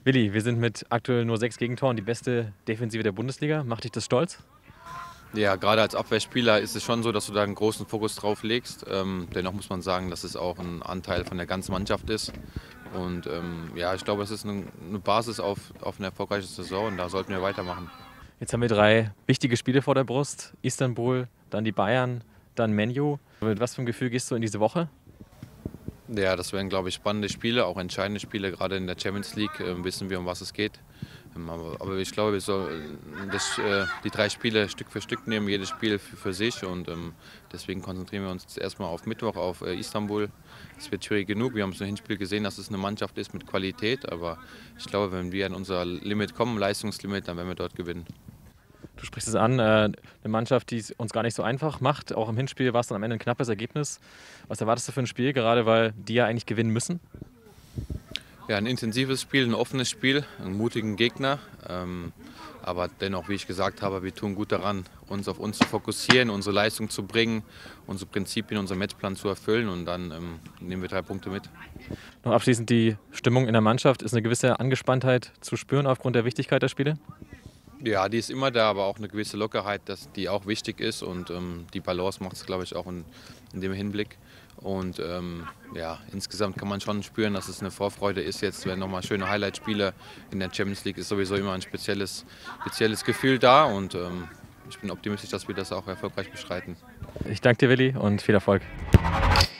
Willi, wir sind mit aktuell nur 6 Gegentoren die beste Defensive der Bundesliga. Macht dich das stolz? Ja, gerade als Abwehrspieler ist es schon so, dass du da einen großen Fokus drauf legst. Dennoch muss man sagen, dass es auch ein Anteil von der ganzen Mannschaft ist. Und ja, ich glaube, es ist eine Basis auf eine erfolgreiche Saison und da sollten wir weitermachen. Jetzt haben wir 3 wichtige Spiele vor der Brust. Istanbul, dann die Bayern, dann Man U. Mit was für einem Gefühl gehst du in diese Woche? Ja, das werden, glaube ich, spannende Spiele, auch entscheidende Spiele. Gerade in der Champions League wissen wir, um was es geht. Aber ich glaube, wir sollen die 3 Spiele Stück für Stück nehmen, jedes Spiel für sich. Und deswegen konzentrieren wir uns jetzt erstmal auf Mittwoch, auf Istanbul. Es wird schwierig genug. Wir haben es im Hinspiel gesehen, dass es eine Mannschaft ist mit Qualität. Aber ich glaube, wenn wir an unser Limit kommen, Leistungslimit, dann werden wir dort gewinnen. Du sprichst es an, eine Mannschaft, die es uns gar nicht so einfach macht. Auch im Hinspiel war es dann am Ende ein knappes Ergebnis. Was erwartest du für ein Spiel, gerade weil die ja eigentlich gewinnen müssen? Ja, ein intensives Spiel, ein offenes Spiel, einen mutigen Gegner. Aber dennoch, wie ich gesagt habe, wir tun gut daran, uns auf uns zu fokussieren, unsere Leistung zu bringen, unsere Prinzipien, unseren Matchplan zu erfüllen und dann nehmen wir 3 Punkte mit. Noch abschließend die Stimmung in der Mannschaft. Ist eine gewisse Angespanntheit zu spüren aufgrund der Wichtigkeit der Spiele? Ja, die ist immer da, aber auch eine gewisse Lockerheit, die auch wichtig ist und die Balance macht es, glaube ich, auch in dem Hinblick. Und ja, insgesamt kann man schon spüren, dass es eine Vorfreude ist. Jetzt werden nochmal schöne Highlight-Spiele in der Champions League, ist sowieso immer ein spezielles Gefühl da und ich bin optimistisch, dass wir das auch erfolgreich bestreiten. Ich danke dir, Willi, und viel Erfolg.